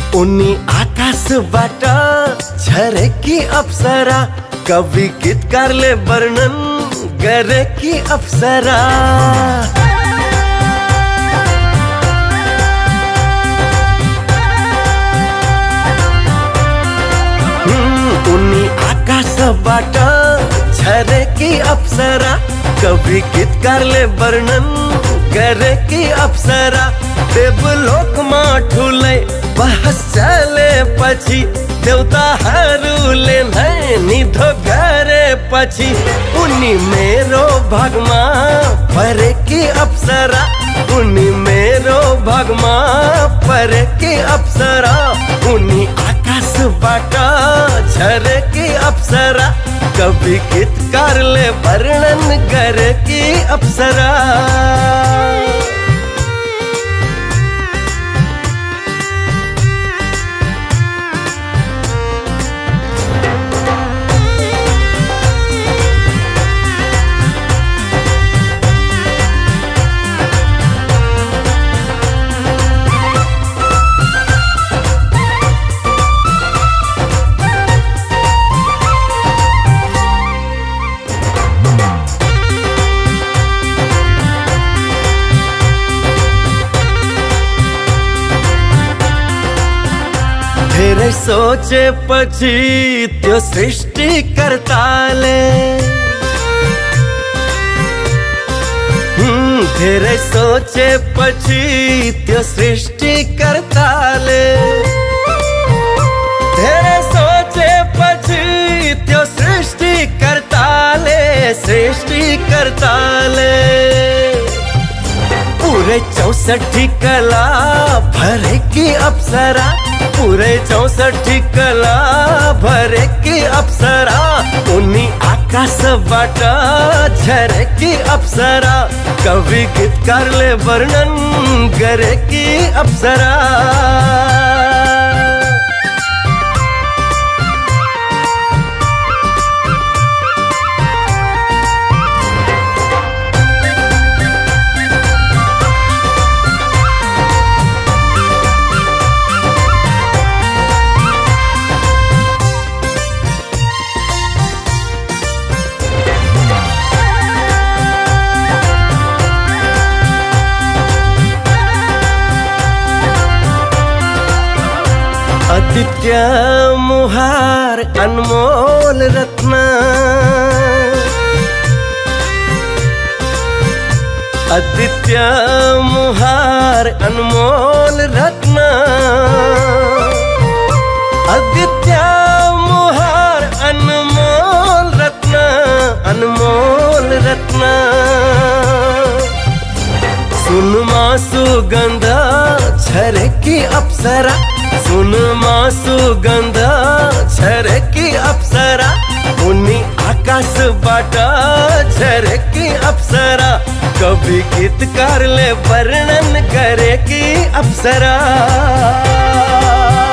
उन्नी आकाश बाटा झरे की अप्सरा, कवि गीतकार ले वर्णन करे की अप्सरा। उन्नी आकाश बाटा झरे की अप्सरा, कवि गीतकार ले वर्णन करे की अप्सरा। देवलोक में ठूले बहस चले पछी, देवता हरूले निधो करे पछी। उन्नी मेरो भागमा परे की अप्सरा, उन्नी मेरो भागमा परे की अप्सरा। उन्नी आकाश बाटा झरे की अप्सरा, कवि गीतकार ले वर्णन करे की अप्सरा। तेरे सोचे पछी त्यो सृष्टि करताले, तेरे सोचे पछी त्यो सृष्टि करताले, तेरे सोचे पछी त्यो सृष्टि करताले, सृष्टि करताले। पूरे 64 कला भरे की अप्सरा, पूरे 64 कला भरे की अप्सरा। उन्नी आकाश बाटा झरे की अप्सरा, कवि गीतकार ले वर्णन करे की अप्सरा। आदित्य मुहार अनमोल रत्न, आदित्य मुहार अनमोल रत्न, आदित्य मुहार अनमोल रत्न, अनमोल रत्न। सुनमा सुगंध झरे की अप्सरा, सुनमा सुगंध झरे की अप्सरा। उन्नी आकाश बाटा झरे की अप्सरा, कवि गीतकार ले वर्णन करे की अप्सरा।